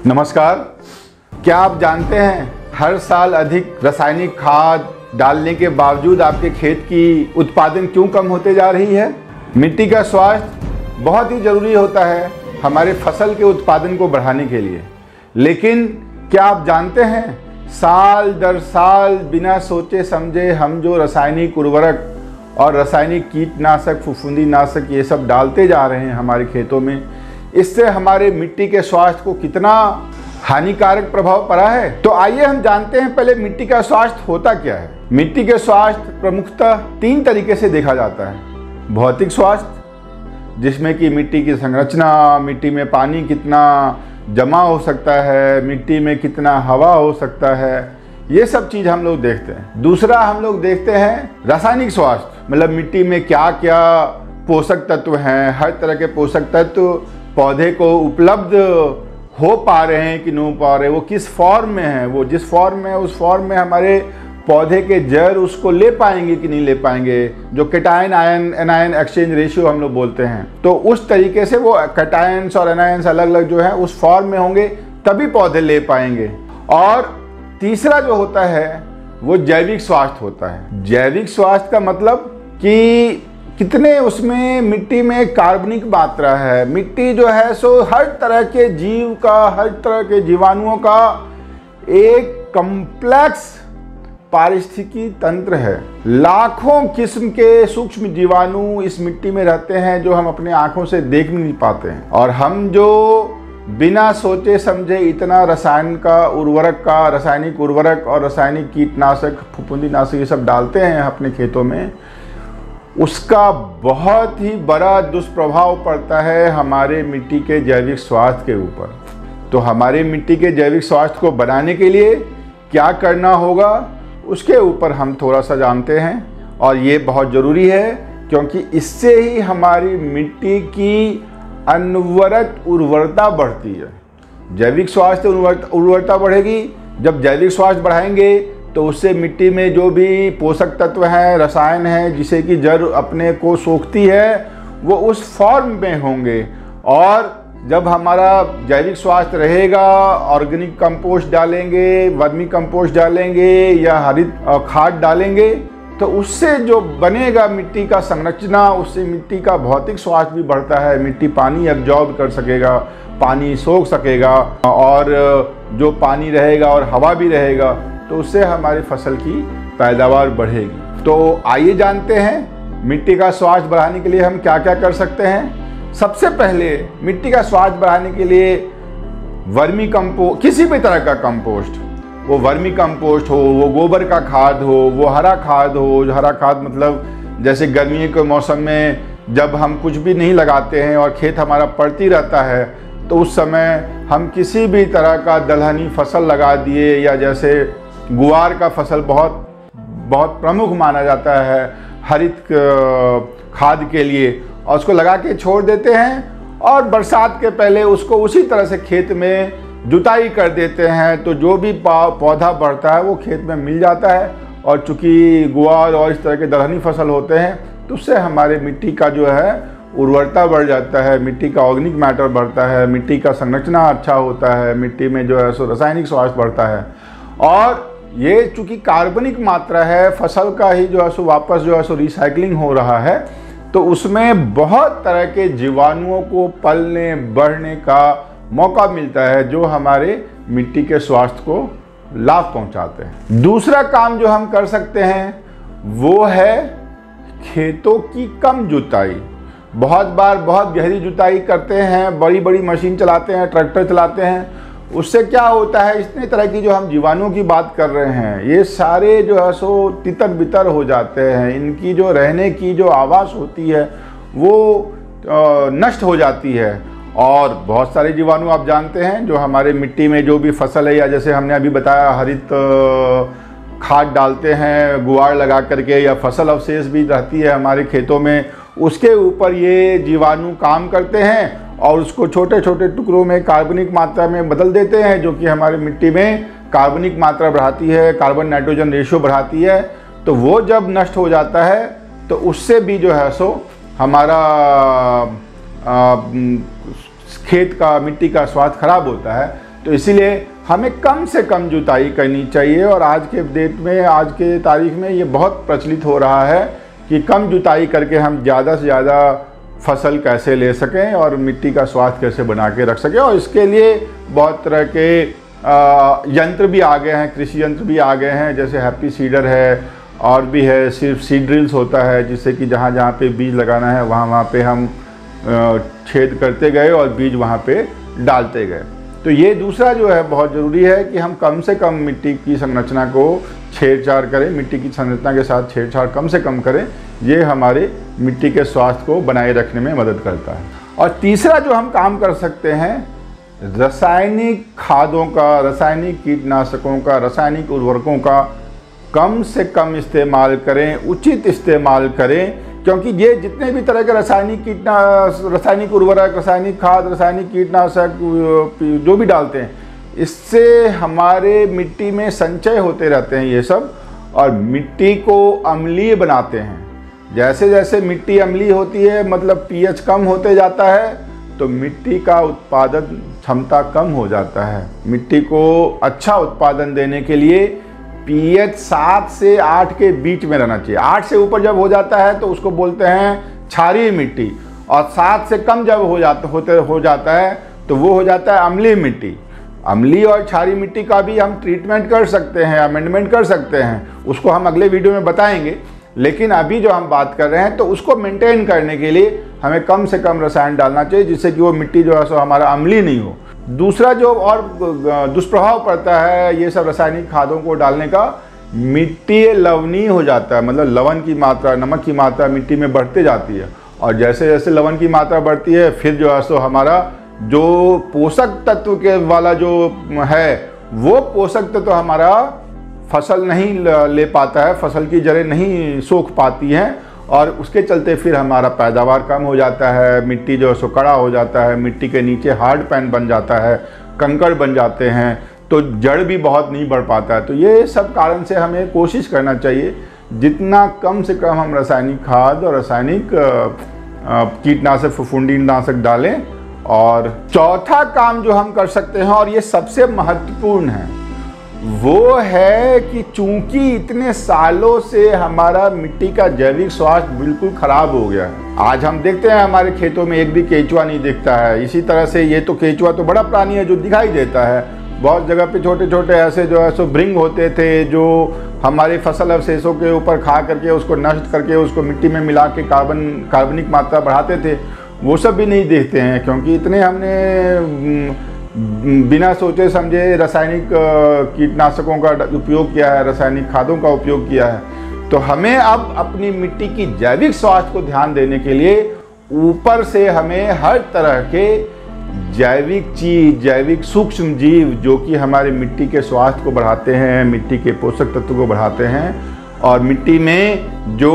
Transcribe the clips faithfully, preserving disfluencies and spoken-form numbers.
नमस्कार। क्या आप जानते हैं हर साल अधिक रासायनिक खाद डालने के बावजूद आपके खेत की उत्पादन क्यों कम होते जा रही है? मिट्टी का स्वास्थ्य बहुत ही ज़रूरी होता है हमारे फसल के उत्पादन को बढ़ाने के लिए, लेकिन क्या आप जानते हैं साल दर साल बिना सोचे समझे हम जो रासायनिक उर्वरक और रासायनिक कीटनाशक, फफूंदीनाशक ये सब डालते जा रहे हैं हमारे खेतों में, इससे हमारे मिट्टी के स्वास्थ्य को कितना हानिकारक प्रभाव पड़ा है। तो आइए हम जानते हैं पहले मिट्टी का स्वास्थ्य होता क्या है। मिट्टी के स्वास्थ्य प्रमुखतः तीन तरीके से देखा जाता है। भौतिक स्वास्थ्य, जिसमें कि मिट्टी की संरचना, मिट्टी में पानी कितना जमा हो सकता है, मिट्टी में कितना हवा हो सकता है, ये सब चीज़ हम लोग देखते हैं। दूसरा हम लोग देखते हैं रासायनिक स्वास्थ्य, मतलब मिट्टी में क्या क्या पोषक तत्व हैं, हर तरह के पोषक तत्व पौधे को उपलब्ध हो पा रहे हैं कि नहीं हो पा रहे, वो किस फॉर्म में है, वो जिस फॉर्म में है उस फॉर्म में हमारे पौधे के जड़ उसको ले पाएंगे कि नहीं ले पाएंगे, जो cation ion anion exchange ratio हम लोग बोलते हैं। तो उस तरीके से वो कैटायंस और एनायंस अलग अलग जो है उस फॉर्म में होंगे तभी पौधे ले पाएंगे। और तीसरा जो होता है वो जैविक स्वास्थ्य होता है। जैविक स्वास्थ्य का मतलब कि कितने उसमें मिट्टी में कार्बनिक मात्रा है। मिट्टी जो है सो हर तरह के जीव का, हर तरह के जीवाणुओं का एक कम्प्लेक्स पारिस्थितिकी तंत्र है। लाखों किस्म के सूक्ष्म जीवाणु इस मिट्टी में रहते हैं जो हम अपने आंखों से देख नहीं पाते हैं, और हम जो बिना सोचे समझे इतना रसायन का उर्वरक का रासायनिक उर्वरक और रासायनिक कीटनाशक, फफूंदीनाशक ये सब डालते हैं अपने खेतों में, उसका बहुत ही बड़ा दुष्प्रभाव पड़ता है हमारे मिट्टी के जैविक स्वास्थ्य के ऊपर। तो हमारे मिट्टी के जैविक स्वास्थ्य को बनाने के लिए क्या करना होगा उसके ऊपर हम थोड़ा सा जानते हैं, और ये बहुत ज़रूरी है क्योंकि इससे ही हमारी मिट्टी की अनवरत उर्वरता बढ़ती है। जैविक स्वास्थ्य उर्वरता बढ़ेगी। जब जैविक स्वास्थ्य बढ़ाएंगे तो उससे मिट्टी में जो भी पोषक तत्व हैं, रसायन हैं, जिसे कि जड़ अपने को सोखती है, वो उस फॉर्म में होंगे। और जब हमारा जैविक स्वास्थ्य रहेगा, ऑर्गेनिक कंपोस्ट डालेंगे, वर्मी कंपोस्ट डालेंगे या हरित खाद डालेंगे, तो उससे जो बनेगा मिट्टी का संरचना, उससे मिट्टी का भौतिक स्वास्थ्य भी बढ़ता है। मिट्टी पानी एब्जॉर्ब कर सकेगा, पानी सोख सकेगा, और जो पानी रहेगा और हवा भी रहेगा तो उससे हमारी फसल की पैदावार बढ़ेगी। तो आइए जानते हैं मिट्टी का स्वास्थ्य बढ़ाने के लिए हम क्या क्या कर सकते हैं। सबसे पहले मिट्टी का स्वास्थ्य बढ़ाने के लिए वर्मी कंपोस्ट, किसी भी तरह का कंपोस्ट, वो वर्मी कंपोस्ट हो, वो गोबर का खाद हो, वो हरा खाद हो। हरा खाद मतलब जैसे गर्मियों के मौसम में जब हम कुछ भी नहीं लगाते हैं और खेत हमारा पड़ती रहता है, तो उस समय हम किसी भी तरह का दलहनी फसल लगा दिए, या जैसे गुआर का फसल बहुत बहुत प्रमुख माना जाता है हरित खाद के लिए, और उसको लगा के छोड़ देते हैं और बरसात के पहले उसको उसी तरह से खेत में जुताई कर देते हैं। तो जो भी पौधा बढ़ता है वो खेत में मिल जाता है, और चूँकि गुआर और इस तरह के दलहनी फसल होते हैं तो उससे हमारे मिट्टी का जो है उर्वरता बढ़ जाता है, मिट्टी का ऑर्गेनिक मैटर बढ़ता है, मिट्टी का संरचना अच्छा होता है, मिट्टी में जो है सो रासायनिक स्वास्थ्य बढ़ता है। और ये चूँकि कार्बनिक मात्रा है, फसल का ही जो है सो वापस जो है सो रिसाइकलिंग हो रहा है, तो उसमें बहुत तरह के जीवाणुओं को पलने बढ़ने का मौका मिलता है जो हमारे मिट्टी के स्वास्थ्य को लाभ पहुंचाते हैं। दूसरा काम जो हम कर सकते हैं वो है खेतों की कम जुताई। बहुत बार बहुत गहरी जुताई करते हैं, बड़ी बड़ी मशीन चलाते हैं, ट्रैक्टर चलाते हैं, उससे क्या होता है, इतने तरह की जो हम जीवाणुओं की बात कर रहे हैं ये सारे जो है सो तितर बितर हो जाते हैं। इनकी जो रहने की जो आवास होती है वो नष्ट हो जाती है। और बहुत सारे जीवाणु आप जानते हैं जो हमारे मिट्टी में जो भी फसल है, या जैसे हमने अभी बताया हरित खाद डालते हैं गुआर लगा करके, या फसल अवशेष भी रहती है हमारे खेतों में, उसके ऊपर ये जीवाणु काम करते हैं और उसको छोटे छोटे टुकड़ों में कार्बनिक मात्रा में बदल देते हैं, जो कि हमारे मिट्टी में कार्बनिक मात्रा बढ़ाती है, कार्बन नाइट्रोजन रेशियो बढ़ाती है। तो वो जब नष्ट हो जाता है तो उससे भी जो है सो हमारा आ, खेत का मिट्टी का स्वास्थ्य खराब होता है। तो इसीलिए हमें कम से कम जुताई करनी चाहिए। और आज के डेट में, आज के तारीख में ये बहुत प्रचलित हो रहा है कि कम जुताई करके हम ज़्यादा से ज़्यादा फसल कैसे ले सकें और मिट्टी का स्वास्थ्य कैसे बना के रख सकें। और इसके लिए बहुत तरह के यंत्र भी आ गए हैं, कृषि यंत्र भी आ गए हैं, जैसे हैप्पी सीडर है और भी है, सिर्फ सीड ड्रिल्स होता है जिससे कि जहाँ जहाँ पे बीज लगाना है वहाँ वहाँ पे हम छेद करते गए और बीज वहाँ पे डालते गए। तो ये दूसरा जो है बहुत ज़रूरी है कि हम कम से कम मिट्टी की संरचना को छेड़छाड़ करें, मिट्टी की संरचना के साथ छेड़छाड़ कम से कम करें। ये हमारे मिट्टी के स्वास्थ्य को बनाए रखने में मदद करता है। और तीसरा जो हम काम कर सकते हैं, रासायनिक खादों का, रासायनिक कीटनाशकों का, रासायनिक उर्वरकों का कम से कम इस्तेमाल करें, उचित इस्तेमाल करें। क्योंकि ये जितने भी तरह के रासायनिक कीटनाशक, रासायनिक उर्वरक, रासायनिक खाद, रासायनिक कीटनाशक जो भी डालते हैं, इससे हमारे मिट्टी में संचय होते रहते हैं ये सब, और मिट्टी को अम्लीय बनाते हैं। जैसे जैसे मिट्टी अम्लीय होती है, मतलब पीएच कम होते जाता है, तो मिट्टी का उत्पादन क्षमता कम हो जाता है। मिट्टी को अच्छा उत्पादन देने के लिए पीएच सात से आठ के बीच में रहना चाहिए। आठ से ऊपर जब हो जाता है तो उसको बोलते हैं क्षारीय मिट्टी, और सात से कम जब हो जाता होते हो जाता है तो वो हो जाता है अम्लीय मिट्टी। अम्लीय और क्षारीय मिट्टी का भी हम ट्रीटमेंट कर सकते हैं, अमेंडमेंट कर सकते हैं, उसको हम अगले वीडियो में बताएंगे। लेकिन अभी जो हम बात कर रहे हैं तो उसको मेंटेन करने के लिए हमें कम से कम रसायन डालना चाहिए, जिससे कि वो मिट्टी जो है सो हमारा अम्लीय नहीं हो। दूसरा जो और दुष्प्रभाव पड़ता है ये सब रासायनिक खादों को डालने का, मिट्टी लवणीय हो जाता है, मतलब लवण की मात्रा, नमक की मात्रा मिट्टी में बढ़ते जाती है। और जैसे जैसे लवण की मात्रा बढ़ती है, फिर जो है सो हमारा जो पोषक तत्व के वाला जो है वो पोषक तत्व हमारा फसल नहीं ले पाता है, फसल की जड़ें नहीं सोख पाती हैं, और उसके चलते फिर हमारा पैदावार कम हो जाता है, मिट्टी जो है सो कड़ा हो जाता है, मिट्टी के नीचे हार्ड पैन बन जाता है, कंकड़ बन जाते हैं, तो जड़ भी बहुत नहीं बढ़ पाता है। तो ये सब कारण से हमें कोशिश करना चाहिए जितना कम से कम हम रासायनिक खाद और रासायनिक कीटनाशक, फफूंदीनाशक डालें। और चौथा काम जो हम कर सकते हैं, और ये सबसे महत्वपूर्ण है, वो है कि चूंकि इतने सालों से हमारा मिट्टी का जैविक स्वास्थ्य बिल्कुल खराब हो गया है। आज हम देखते हैं हमारे खेतों में एक भी केंचुआ नहीं दिखता है। इसी तरह से ये तो केंचुआ तो बड़ा प्राणी है जो दिखाई देता है, बहुत जगह पे छोटे छोटे ऐसे जो है सो भृंग होते थे जो हमारे फसल अवशेषों के ऊपर खा करके उसको नष्ट करके उसको मिट्टी में मिला के कार्बन कार्बनिक मात्रा बढ़ाते थे, वो सब भी नहीं देखते हैं। क्योंकि इतने हमने बिना सोचे समझे रासायनिक कीटनाशकों का उपयोग किया है, रासायनिक खादों का उपयोग किया है। तो हमें अब अपनी मिट्टी की जैविक स्वास्थ्य को ध्यान देने के लिए ऊपर से हमें हर तरह के जैविक चीज, जैविक सूक्ष्म जीव जो कि हमारे मिट्टी के स्वास्थ्य को बढ़ाते हैं, मिट्टी के पोषक तत्व को बढ़ाते हैं, और मिट्टी में जो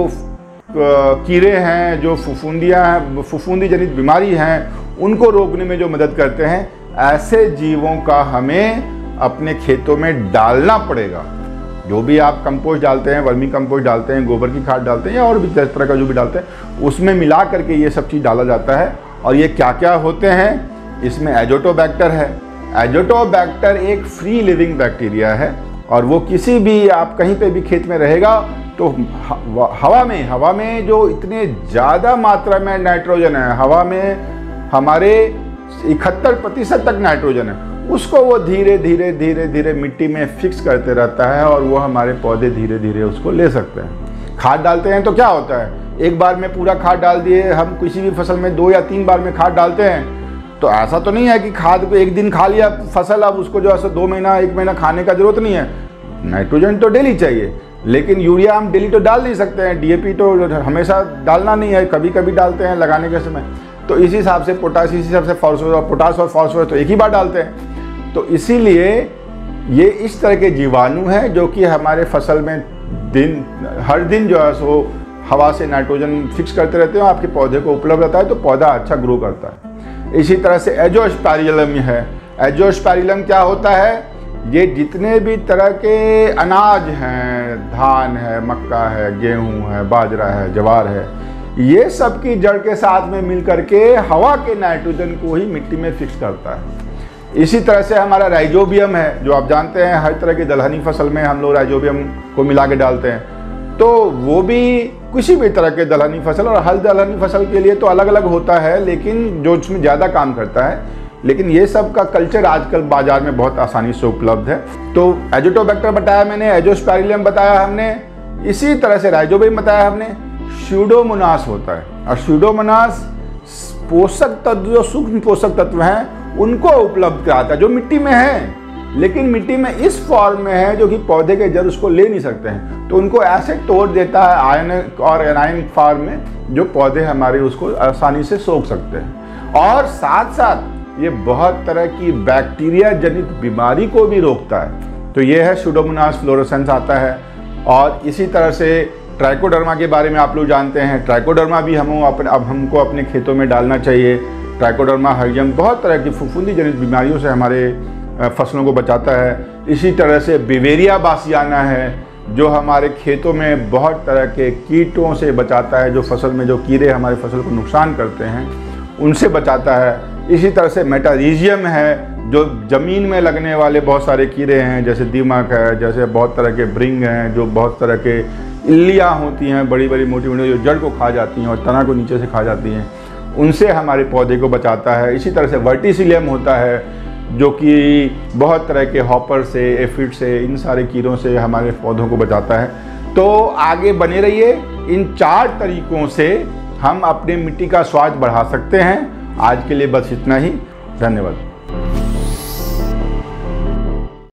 कीड़े हैं, जो फफूंदियाँ हैं, फफूंदी जनित बीमारी हैं, उनको रोकने में जो मदद करते हैं, ऐसे जीवों का हमें अपने खेतों में डालना पड़ेगा। जो भी आप कंपोस्ट डालते हैं, वर्मी कंपोस्ट डालते हैं, गोबर की खाद डालते हैं, या और भी तरह तरह का जो भी डालते हैं, उसमें मिला करके ये सब चीज़ डाला जाता है। और ये क्या क्या होते हैं, इसमें एजोटोबैक्टर है। एजोटोबैक्टर एक फ्री लिविंग बैक्टीरिया है, और वो किसी भी, आप कहीं पे भी खेत में रहेगा तो हवा में हवा में जो इतने ज़्यादा मात्रा में नाइट्रोजन है, हवा में हमारे इकहत्तर प्रतिशत तक नाइट्रोजन है, उसको वो धीरे धीरे धीरे धीरे मिट्टी में फिक्स करते रहता है, और वो हमारे पौधे धीरे धीरे उसको ले सकते हैं। खाद डालते हैं तो क्या होता है, एक बार में पूरा खाद डाल दिए, हम किसी भी फसल में दो या तीन बार में खाद डालते हैं, तो ऐसा तो नहीं है कि खाद को एक दिन खा लिया फसल, अब उसको जो है दो महीना एक महीना खाने का जरूरत नहीं है। नाइट्रोजन तो डेली चाहिए, लेकिन यूरिया हम डेली तो डाल नहीं सकते हैं, डीएपी तो हमेशा डालना नहीं है, कभी कभी डालते हैं लगाने के समय। तो इसी हिसाब से पोटास, इसी हिसाब से फॉस्फोरस, और पोटास और फॉस्फोरस तो एक ही बार डालते हैं। तो इसीलिए ये इस तरह के जीवाणु हैं जो कि हमारे फसल में दिन हर दिन जो है सो हवा से नाइट्रोजन फिक्स करते रहते हैं, आपके पौधे को उपलब्ध रहता है, तो पौधा अच्छा ग्रो करता है। इसी तरह से एजोस्पेरिलम है। एजोस्पेरिलम क्या होता है, ये जितने भी तरह के अनाज हैं, धान है, मक्का है, गेहूं है, बाजरा है, ज्वार है, ये सब की जड़ के साथ में मिल करके हवा के नाइट्रोजन को ही मिट्टी में फिक्स करता है। इसी तरह से हमारा राइजोबियम है, जो आप जानते हैं हर तरह की दलहनी फसल में हम लोग राइजोबियम को मिला के डालते हैं। तो वो भी किसी भी तरह के दलहनी फसल, और हर दलहनी फसल के लिए तो अलग अलग होता है, लेकिन जो उसमें ज़्यादा काम करता है। लेकिन ये सब का कल्चर आजकल बाजार में बहुत आसानी से उपलब्ध है। तो एजोटोबैक्टर बताया मैंने, एजोस्पेरिलियम बताया हमने, इसी तरह से राइजोबियम बताया हमने। स्यूडोमोनास होता है, और स्यूडोमोनास पोषक तत्व, जो सूक्ष्म पोषक तत्व हैं उनको उपलब्ध कराता है जो मिट्टी में है, लेकिन मिट्टी में इस फॉर्म में है जो कि पौधे के जड़ उसको ले नहीं सकते हैं, तो उनको ऐसे तोड़ देता है आयन और एनाइन फॉर्म में, जो पौधे हमारे उसको आसानी से सोख सकते हैं। और साथ साथ ये बहुत तरह की बैक्टीरिया जनित बीमारी को भी रोकता है। तो ये है स्यूडोमोनास फ्लोरोसेंस आता है। और इसी तरह से ट्राइकोडर्मा के बारे में आप लोग जानते हैं। ट्राइकोडर्मा भी हम अपने अब हमको अपने खेतों में डालना चाहिए। ट्राइकोडर्मा हरियम बहुत तरह की फफूंदी जनित बीमारियों से हमारे फसलों को बचाता है। इसी तरह से बिवेरिया बासियाना है, जो हमारे खेतों में बहुत तरह के कीटों से बचाता है, जो फसल में जो कीड़े हमारे फसल को नुकसान करते हैं उनसे बचाता है। इसी तरह से मेटारीजियम है, जो ज़मीन में लगने वाले बहुत सारे कीड़े हैं, जैसे दीमक है, जैसे बहुत तरह के ब्रिंग हैं, जो बहुत तरह के इल्लियाँ होती हैं बड़ी बड़ी मोटी मोटी, जो जड़ को खा जाती हैं और तना को नीचे से खा जाती हैं, उनसे हमारे पौधे को बचाता है। इसी तरह से वर्टिसिलियम होता है, जो कि बहुत तरह के हॉपर से, एफिड से, इन सारे कीड़ों से हमारे पौधों को बचाता है। तो आगे बने रहिए, इन चार तरीकों से हम अपने मिट्टी का स्वास्थ्य बढ़ा सकते हैं। आज के लिए बस इतना ही, धन्यवाद।